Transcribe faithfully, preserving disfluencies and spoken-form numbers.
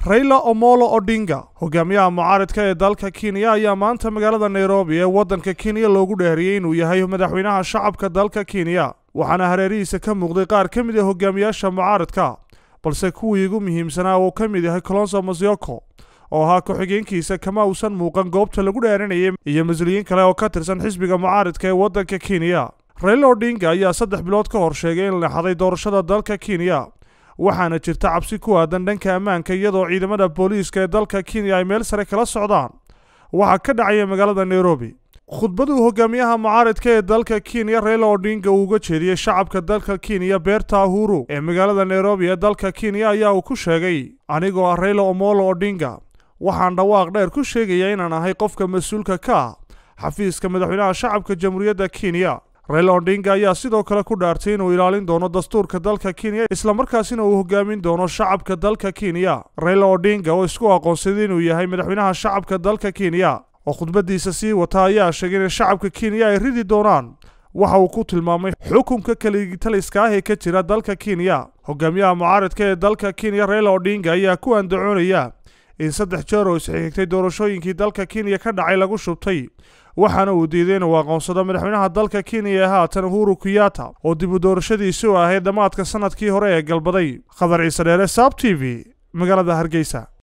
Raila Omolo Odinga hogaamiyaha mucaaradka ee dalka Kenya ayaa maanta magaalada Nairobi ee waddanka Kenya loogu dheeriyay inuu yahay madaxweynaha shacabka dalka Kenya waxaana hareerihiisa ka muuqday qaar ka mid ah hogaamiyaasha mucaaradka balse kuwii ugu muhiimsanaa oo ka mid yahay Kalonzo Musyoka oo ahaa ku-xigeenkiisa kama uusan muuqan goobta lagu dheerinayay iyo mas'uuliyiin kale oo ka tirsan xisbiga mucaaradka ee waddanka Kenya. Raila Odinga ayaa saddex bilood ka hor sheegay in la xaday doorashada dalka Kenya waxaana jirta cabsi ku aadan dhanka ammaanka iyadoo ciidamada booliiska ee dalka Kenya ay meel sare kala socdaan waxa ka dhacaya magaalada Nairobi. khudbadu hogaamiyaha mucaaradka ee dalka Kenya Raila Odinga uu uga jeediyay shacabka dalka Kenya beerta Uhuru ee magaalada Nairobi ee dalka Kenya ayaa uu ku sheegay anigoo ah Raila Omolo Odinga waxaan dhawaaq dheer ku sheegaya inaan ahay qofka mas'uulka ka ah xafiiska madaxweynaha shacabka jamhuuriyadda Kenya. Raila Odinga ayaa sidoo kale ku dhaartay inuu ilaalin doono dastuurka dalka Kenya isla markaasina uu hogaamin doono shacabka dalka Kenya. Raila Odinga oo isku aqoonsaday inuu yahay madaxweynaha shacabka dalka Kenya oo khudbadiisa sii wata ayaa sheegay in shacabka Kenya ay ridi doonaan waxa uu ku tilmaamay xukunka kaligitaliska ah ee ka jira dalka Kenya. hogaamiyaha mucaaradka ee dalka Kenya Raila Odinga ayaa ku andacoonaya in saddex jeer oo isxigtay doorashooyinkii dalka Kenya ka dhacay lagu shubtay waxaana uu diiday inuu aqoonsado madaxweynaha dalka Kenya ee haatan Uhuru Kenyatta oo dib u doorashadiisu ahayd dhammaadka sanadkii hore ee galbaday. Khadar Ciise Dheere, Sab T V, magaalada Hargeysa.